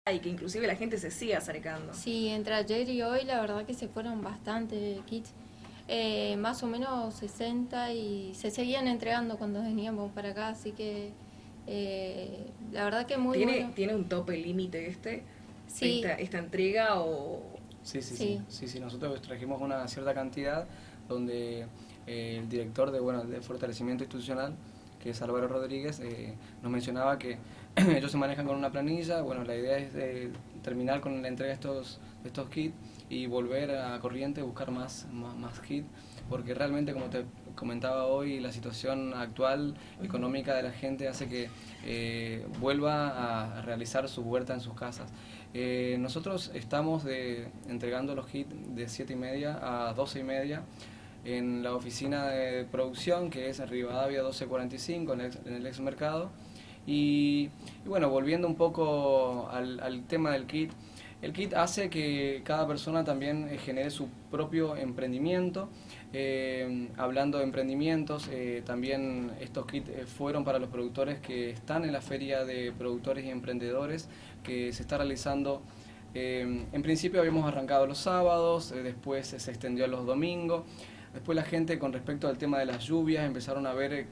y que inclusive la gente se siga acercando. Sí, entre ayer y hoy la verdad que se fueron bastante kits. Más o menos 60 y se seguían entregando cuando veníamos para acá, así que la verdad que muy bueno. ¿Tiene un tope límite Sí, esta entrega o...? Sí, sí, sí, sí. sí, sí, nosotros trajimos una cierta cantidad donde el director de, bueno, de fortalecimiento institucional, que es Álvaro Rodríguez, nos mencionaba que ellos se manejan con una planilla. Bueno, la idea es terminar con la entrega de estos kits y volver a Corrientes, buscar más kits, porque realmente, como te comentaba hoy, la situación actual económica de la gente hace que vuelva a realizar su huerta en sus casas. Nosotros estamos entregando los kits de 7:30 a 12:30 en la oficina de producción, que es en Rivadavia 1245, en el ex mercado. Y bueno, volviendo un poco al tema del kit, el kit hace que cada persona también genere su propio emprendimiento. Hablando de emprendimientos, también estos kits fueron para los productores que están en la feria de productores y emprendedores que se está realizando. En principio habíamos arrancado los sábados, después se extendió a los domingos. Después la gente, con respecto al tema de las lluvias, empezaron a ver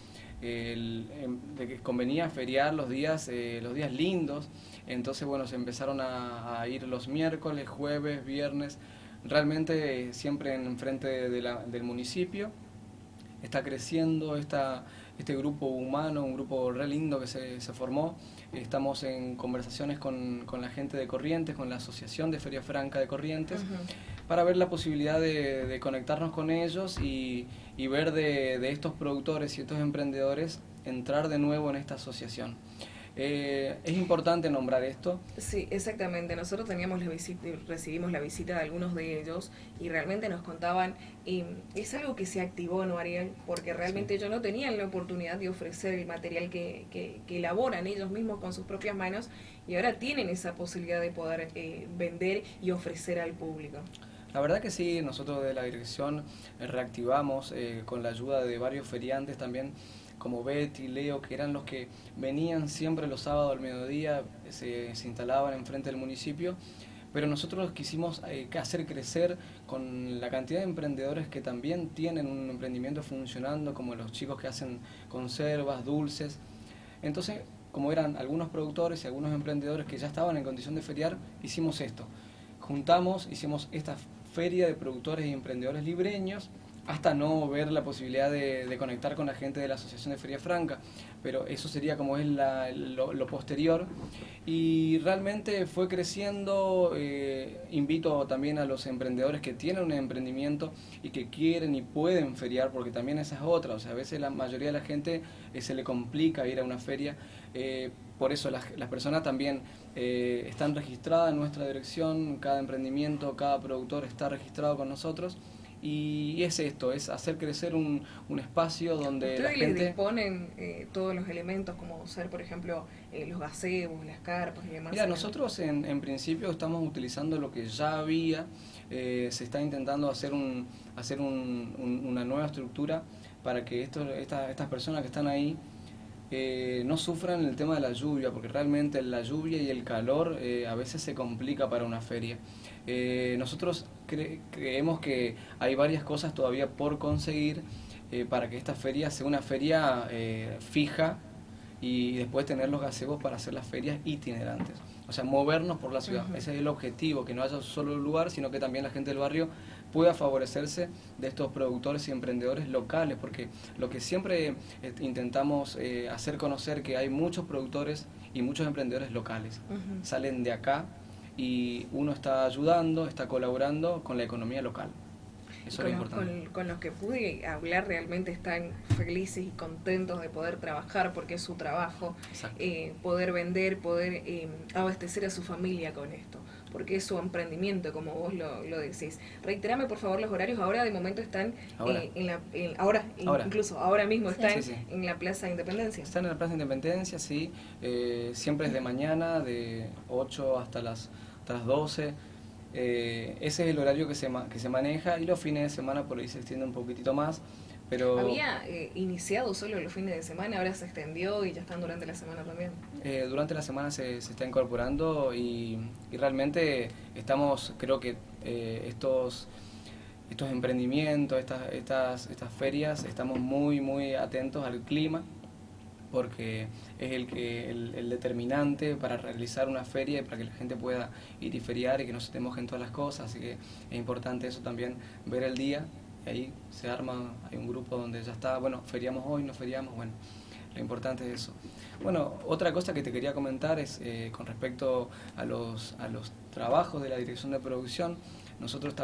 de que convenía feriar los días lindos. Entonces, bueno, se empezaron a ir los miércoles, jueves, viernes, realmente siempre en frente del municipio. Está creciendo este grupo humano, un grupo re lindo que se formó. Estamos en conversaciones con la gente de Corrientes, con la Asociación de Feria Franca de Corrientes, para ver la posibilidad de conectarnos con ellos y ver de estos productores y estos emprendedores entrar de nuevo en esta asociación. Es importante nombrar esto. Sí, exactamente. Nosotros teníamos recibimos la visita de algunos de ellos y realmente nos contaban, es algo que se activó, ¿no, Ariel? Porque realmente Sí. ellos no tenían la oportunidad de ofrecer el material que elaboran ellos mismos con sus propias manos y ahora tienen esa posibilidad de poder vender y ofrecer al público. La verdad que sí, nosotros de la dirección reactivamos con la ayuda de varios feriantes también, como Betty, Leo, que eran los que venían siempre los sábados al mediodía, se instalaban enfrente del municipio, pero nosotros quisimos hacer crecer con la cantidad de emprendedores que también tienen un emprendimiento funcionando, como los chicos que hacen conservas, dulces. Entonces, como eran algunos productores y algunos emprendedores que ya estaban en condición de feriar, hicimos esto. Juntamos, hicimos esta feria de productores y emprendedores libreños, hasta no ver la posibilidad de conectar con la gente de la Asociación de Feria Franca, pero eso sería como es lo posterior. Y realmente fue creciendo. Invito también a los emprendedores que tienen un emprendimiento y que quieren y pueden feriar, porque también esa es otra. O sea, a veces la mayoría de la gente se le complica ir a una feria. Por eso las personas también están registradas en nuestra dirección, cada emprendimiento, cada productor está registrado con nosotros. Y es esto, es hacer crecer un espacio donde la Ustedes les gente... disponen todos los elementos como ser, por ejemplo, los gazebos, las carpas y demás. Mira, nosotros en principio estamos utilizando lo que ya había. Se está intentando una nueva estructura para que estas personas que están ahí no sufran el tema de la lluvia, porque realmente la lluvia y el calor a veces se complica para una feria. Nosotros creemos que hay varias cosas todavía por conseguir para que esta feria sea una feria fija, y después tener los gazebos para hacer las ferias itinerantes. O sea, movernos por la ciudad. Ese es el objetivo, que no haya solo un lugar, sino que también la gente del barrio pueda favorecerse de estos productores y emprendedores locales, porque lo que siempre intentamos hacer conocer, que hay muchos productores y muchos emprendedores locales. Salen de acá y uno está ayudando, está colaborando con la economía local. Eso es lo importante. Con los que pude hablar realmente están felices y contentos de poder trabajar porque es su trabajo, poder vender, poder abastecer a su familia con esto, porque es su emprendimiento, como vos lo decís. Reiterame por favor los horarios, ahora de momento están Ahora. incluso ahora mismo Sí. están Sí. en la Plaza de Independencia. Están en la Plaza de Independencia, sí. Siempre es de mañana, de 8 hasta las 12. Ese es el horario que se maneja, y los fines de semana por ahí se extiende un poquitito más, Pero había iniciado solo los fines de semana, ahora se extendió y ya están durante la semana también. Durante la semana se está incorporando y realmente estamos, creo que estos emprendimientos, estas ferias, estamos muy atentos al clima, porque es el determinante para realizar una feria y para que la gente pueda ir y feriar y que no se te mojen todas las cosas, así que es importante eso también, ver el día, y ahí se arma, hay un grupo donde ya está, bueno, feriamos hoy, no feriamos, bueno, lo importante es eso. Bueno, otra cosa que te quería comentar es con respecto a los trabajos de la dirección de producción. Nosotros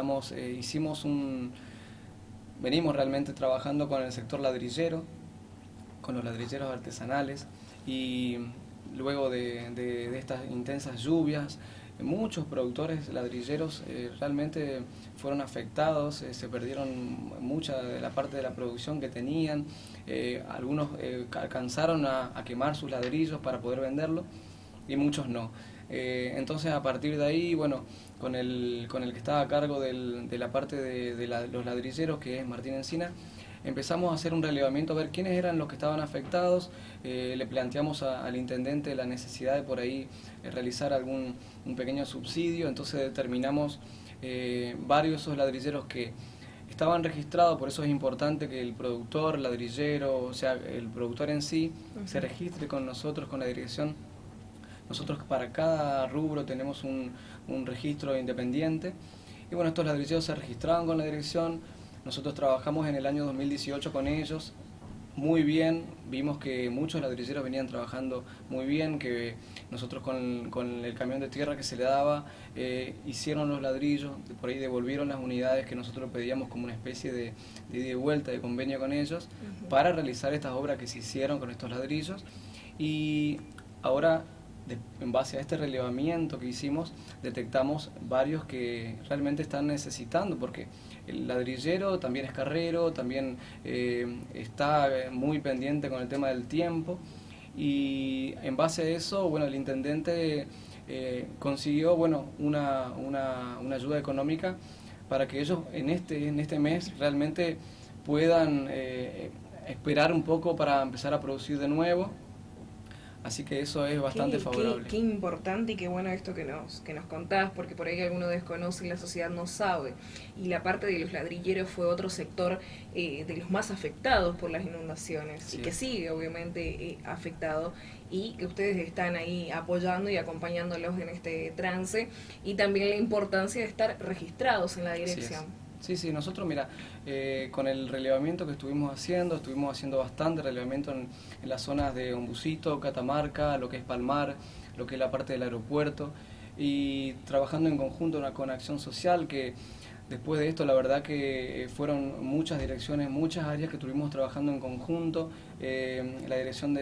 venimos realmente trabajando con el sector ladrillero, con los ladrilleros artesanales, y luego de estas intensas lluvias, muchos productores ladrilleros realmente fueron afectados, se perdieron mucha de la parte de la producción que tenían, algunos alcanzaron a quemar sus ladrillos para poder venderlo y muchos no. Entonces a partir de ahí, bueno, con el que estaba a cargo de la parte de los ladrilleros, que es Martín Encina, empezamos a hacer un relevamiento a ver quiénes eran los que estaban afectados, le planteamos al intendente la necesidad de por ahí realizar un pequeño subsidio, entonces determinamos varios de esos ladrilleros que estaban registrados, por eso es importante que el productor, ladrillero, o sea, el productor en sí, se registre con nosotros, con la dirección. Nosotros para cada rubro tenemos un registro independiente, y bueno, estos ladrilleros se registraban con la dirección. Nosotros trabajamos en el año 2018 con ellos, muy bien, vimos que muchos ladrilleros venían trabajando muy bien, que nosotros con el camión de tierra que se le daba, hicieron los ladrillos, por ahí devolvieron las unidades que nosotros pedíamos como una especie de ida y vuelta, de convenio con ellos, para realizar estas obras que se hicieron con estos ladrillos. Y ahora, en base a este relevamiento que hicimos, detectamos varios que realmente están necesitando, porque el ladrillero también es carrero, también está muy pendiente con el tema del tiempo, y en base a eso, bueno, el intendente consiguió, bueno, una ayuda económica para que ellos en este mes realmente puedan esperar un poco para empezar a producir de nuevo. Así que eso es bastante favorable. Qué importante y qué bueno esto que nos contás, porque por ahí alguno desconoce y la sociedad no sabe. Y la parte de los ladrilleros fue otro sector de los más afectados por las inundaciones, sí, y que sigue obviamente afectado, y que ustedes están ahí apoyando y acompañándolos en este trance, y también la importancia de estar registrados en la dirección. Sí, nosotros, mira, con el relevamiento que estuvimos haciendo bastante relevamiento en las zonas de Ombucito, Catamarca, lo que es Palmar, lo que es la parte del aeropuerto, y trabajando en conjunto con Acción Social, que después de esto la verdad que fueron muchas direcciones, muchas áreas que estuvimos trabajando en conjunto, la dirección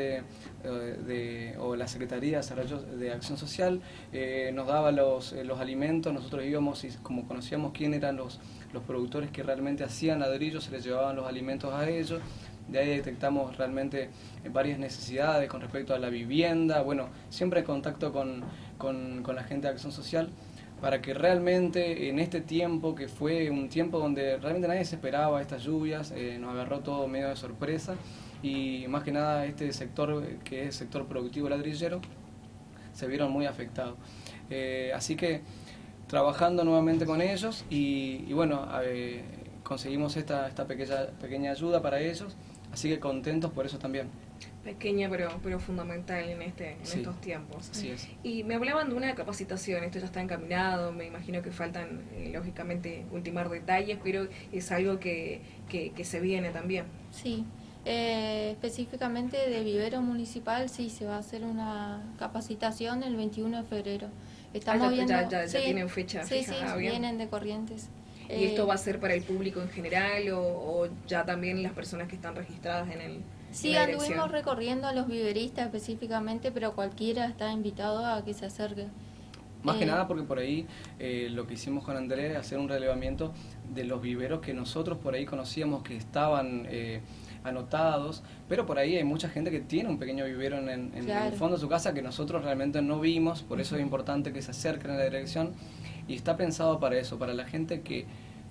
o la Secretaría de Desarrollo de Acción Social nos daba los alimentos, nosotros íbamos y como conocíamos quién eran los productores que realmente hacían ladrillos, se les llevaban los alimentos a ellos. De ahí detectamos realmente varias necesidades con respecto a la vivienda, bueno, siempre en contacto con la gente de Acción Social, para que realmente en este tiempo, que fue un tiempo donde realmente nadie se esperaba estas lluvias, nos agarró todo medio de sorpresa, y más que nada este sector, que es el sector productivo ladrillero, se vieron muy afectados. Así que trabajando nuevamente con ellos y bueno, conseguimos esta pequeña ayuda para ellos, así que contentos por eso también. Pequeña pero fundamental en estos tiempos. Así es. Y me hablaban de una capacitación, esto ya está encaminado, me imagino que faltan lógicamente ultimar detalles, pero es algo que se viene también. Sí, específicamente de vivero municipal, sí, se va a hacer una capacitación el 21 de febrero. Estamos viendo, ya tienen fecha. Sí, vienen de Corrientes. ¿Y esto va a ser para el público en general o ya también las personas que están registradas en el... Sí, anduvimos recorriendo a los viveristas específicamente, pero cualquiera está invitado a que se acerque. Más que nada porque por ahí lo que hicimos con Andrés es hacer un relevamiento de los viveros que nosotros por ahí conocíamos que estaban anotados, pero por ahí hay mucha gente que tiene un pequeño vivero en el fondo de su casa que nosotros realmente no vimos, por eso es importante que se acerquen a la dirección, y está pensado para eso, para la gente que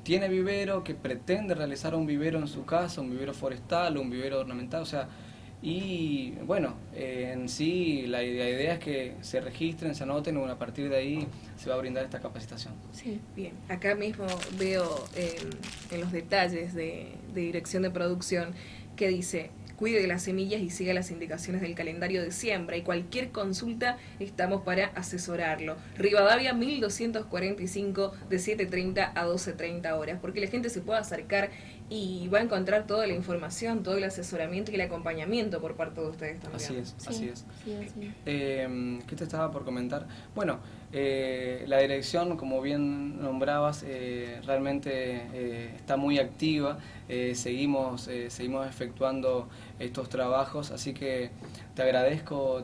tiene vivero, que pretende realizar un vivero en su casa, un vivero forestal, un vivero ornamental, o sea, y bueno, en sí la idea es que se registren, se anoten, y bueno, a partir de ahí se va a brindar esta capacitación. Sí, bien. Acá mismo veo en los detalles de dirección de producción que dice: cuide de las semillas y siga las indicaciones del calendario de siembra, y cualquier consulta estamos para asesorarlo. Rivadavia 1245, de 7:30 a 12:30 horas, porque la gente se pueda acercar y va a encontrar toda la información, todo el asesoramiento y el acompañamiento por parte de ustedes también. Así es, Sí, así es. sí, así. ¿Qué te estaba por comentar? Bueno, la dirección, como bien nombrabas, realmente está muy activa. Seguimos efectuando estos trabajos, así que te agradezco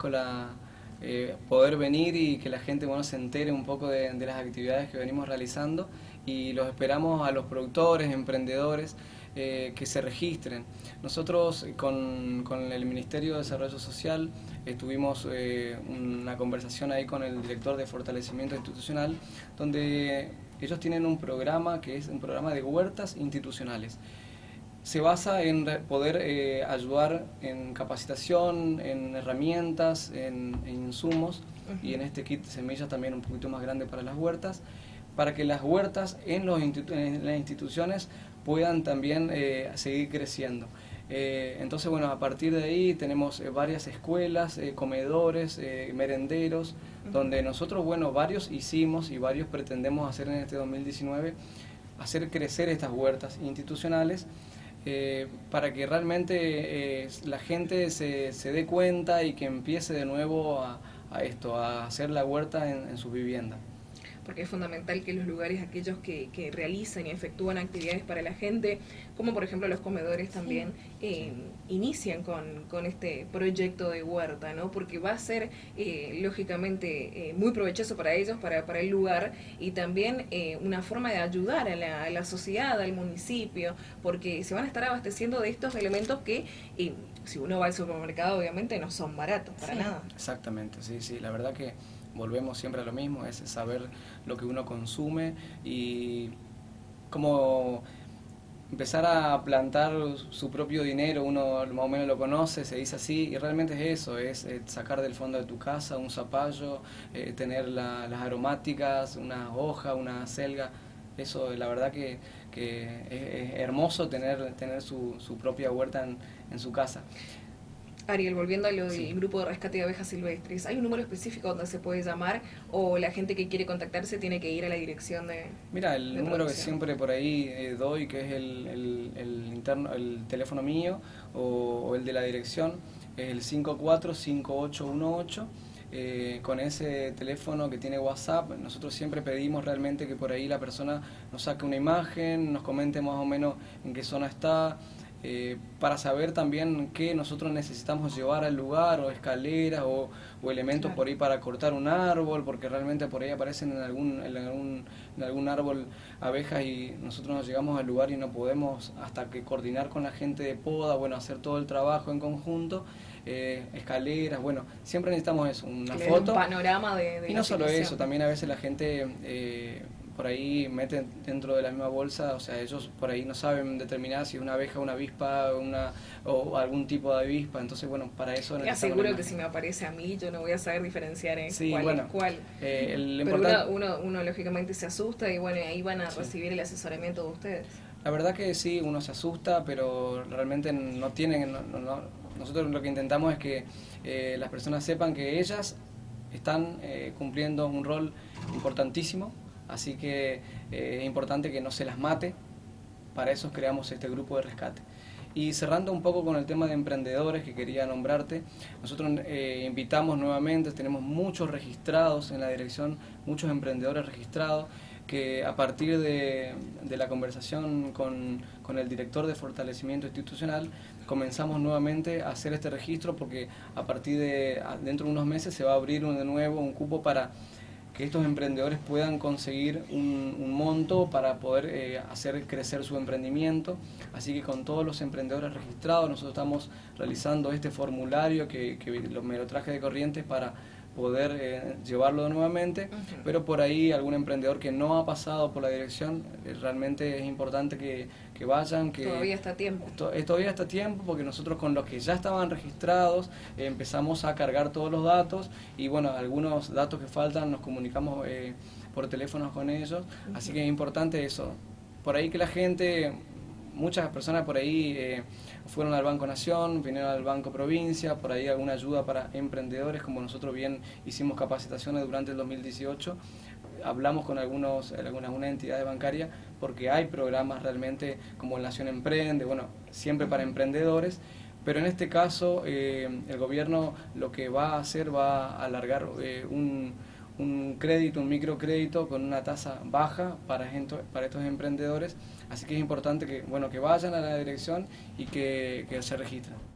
poder venir y que la gente, bueno, se entere un poco de las actividades que venimos realizando, y los esperamos a los productores, emprendedores, que se registren. Nosotros con el Ministerio de Desarrollo Social tuvimos una conversación ahí con el director de Fortalecimiento Institucional, donde ellos tienen un programa que es un programa de huertas institucionales. Se basa en poder ayudar en capacitación, en herramientas, en insumos, y en este kit de semillas también un poquito más grande para las huertas, para que las huertas en las instituciones puedan también seguir creciendo. Entonces, bueno, a partir de ahí tenemos varias escuelas, comedores, merenderos, donde nosotros, bueno, varios hicimos y varios pretendemos hacer en este 2019, hacer crecer estas huertas institucionales, para que realmente la gente se dé cuenta y que empiece de nuevo a hacer la huerta en su vivienda. Porque es fundamental que los lugares, aquellos que realizan y efectúan actividades para la gente, como por ejemplo los comedores también, inician con este proyecto de huerta, ¿no? Porque va a ser lógicamente muy provechoso para ellos, para el lugar, y también una forma de ayudar a la sociedad, al municipio, porque se van a estar abasteciendo de estos elementos que, si uno va al supermercado, obviamente no son baratos para nada. Exactamente, sí, la verdad que volvemos siempre a lo mismo, es saber lo que uno consume y cómo empezar a plantar su propio dinero. Uno más o menos lo conoce, se dice así, y realmente es eso, es sacar del fondo de tu casa un zapallo, tener las aromáticas, una hoja, una selga. Eso, la verdad que es hermoso tener su propia huerta en su casa. Ariel, volviendo a lo del grupo de rescate de abejas silvestres, ¿hay un número específico donde se puede llamar, o la gente que quiere contactarse tiene que ir a la dirección de Mira, el número producción? que siempre por ahí doy, que es el teléfono mío o el de la dirección, es el 545818. Con ese teléfono que tiene WhatsApp, nosotros siempre pedimos realmente que por ahí la persona nos saque una imagen, nos comente más o menos en qué zona está, para saber también qué nosotros necesitamos llevar al lugar, o escaleras o elementos por ahí para cortar un árbol, porque realmente por ahí aparecen en algún árbol abejas, y nosotros nos llegamos al lugar y no podemos, hasta que coordinar con la gente de poda, bueno, hacer todo el trabajo en conjunto, escaleras, bueno, siempre necesitamos eso, una foto, un panorama de y no solo eso, también a veces la gente por ahí meten dentro de la misma bolsa, o sea, ellos por ahí no saben determinar si es una abeja, una avispa, o algún tipo de avispa, entonces bueno, para eso te aseguro que si me aparece a mí, yo no voy a saber diferenciar cuál es cuál. Pero uno lógicamente se asusta, y bueno, ahí van a recibir el asesoramiento de ustedes. La verdad que sí, uno se asusta, pero realmente no tienen, nosotros lo que intentamos es que las personas sepan que ellas están cumpliendo un rol importantísimo. Así que es importante que no se las mate, para eso creamos este grupo de rescate. Y cerrando un poco con el tema de emprendedores que quería nombrarte, nosotros invitamos nuevamente, tenemos muchos registrados en la dirección, muchos emprendedores registrados, que a partir de la conversación con el director de Fortalecimiento Institucional, comenzamos nuevamente a hacer este registro, porque a partir dentro de unos meses se va a abrir de nuevo un cupo para que estos emprendedores puedan conseguir un monto para poder hacer crecer su emprendimiento. Así que con todos los emprendedores registrados, nosotros estamos realizando este formulario que me lo traje de Corrientes para poder llevarlo nuevamente, pero por ahí algún emprendedor que no ha pasado por la dirección, realmente es importante que vayan, que todavía está a tiempo. Todavía está a tiempo, porque nosotros con los que ya estaban registrados empezamos a cargar todos los datos, y bueno, algunos datos que faltan nos comunicamos por teléfono con ellos, así que es importante eso. Por ahí que la gente, muchas personas por ahí fueron al Banco Nación, vinieron al Banco Provincia, por ahí alguna ayuda para emprendedores, como nosotros bien hicimos capacitaciones durante el 2018, hablamos con algunas entidades bancarias, porque hay programas realmente como Nación Emprende, bueno, siempre para emprendedores, pero en este caso el gobierno lo que va a hacer, va a alargar un crédito, un microcrédito con una tasa baja para estos emprendedores, así que es importante que, bueno, que vayan a la dirección y que se registren.